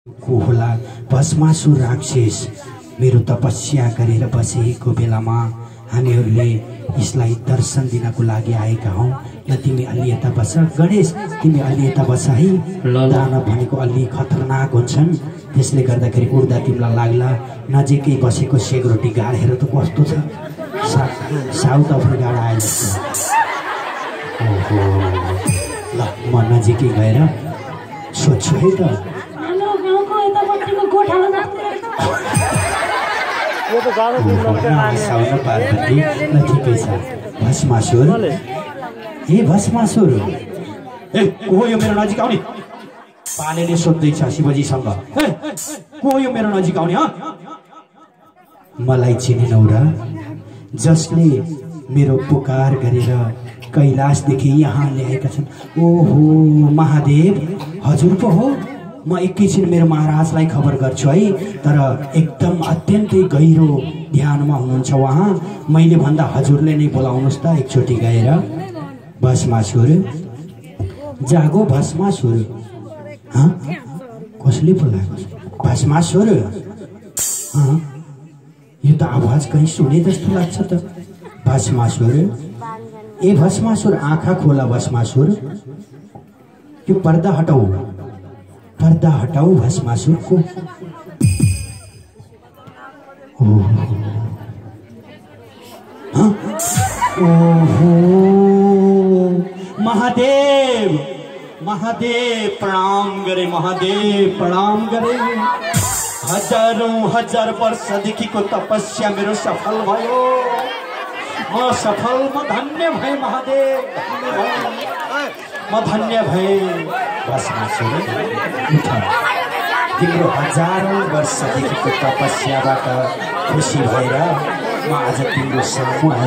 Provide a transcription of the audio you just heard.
को होला भस्मासुर राक्षस मेरो तपस्या गरेर बसेको बेलामा हामीहरूले यसलाई दर्शन दिनको लागि आएका हौं। ल तिमी अलि यता बस गणेश, तिमी अलि यता बस है। दानव भनेको अलि खतरनाक हुन्छन्, त्यसले गर्दाखेरि उड्दा तिमीलाई लाग्ला। नजिकै बसेको सेगरोटी गाड हेर त कस्तो छ, साउथ अफ्रिका आए जस्तो। ओहो, ल म नजिकै गएर सोध्छु है त। पार्वती ल ठिकै छ। भस्मासुर, ए भस्मासुर, ए को हो यो मेरो नजिक आउने? पालेले सोध्दैछ शिवजीसँग, ए को हो यो मेरो नजिक आउने? मलाई चिनेनौ र? जसले मेरो पुकार गरेर कैलाशदेखि यहाँ ल्याएका छन्। ओहो महादेव, हजुर पो हो। म एकैछिन मेरो महाराजलाई खबर गर्छु है, तर एकदम अत्यन्तै गहिरो ध्यानमा हुनुहुन्छ उहाँ। मैले भन्दा हजुरले नै बोलाउनुहोस् त एकचोटि गएर। भस्मासुर, जागो भस्मासुर। कसले बोलाएको? भस्मासुर, यो त आवाज कहीँ सुने जस्तो लाग्छ त। भस्मासुर, ए भस्मासुर आँखा खोला। भस्मासुर, यो पर्दा हटाऊ, पर्दा हटाऊ भस्मासुरको। ओहो महादेव, महादेव प्रणाम गरे, महादेव प्रणाम गरे। हजारौं हजार वर्षदेखिको तपस्या मेरो सफल भयो। म सफल, म धन्य भए महादेव, म धन्य भए। भस्मासुर उठ, तिम्रो हजारौं वर्षदेखिको तपस्याबाट खुसी भएर म आज तिम्रो सामु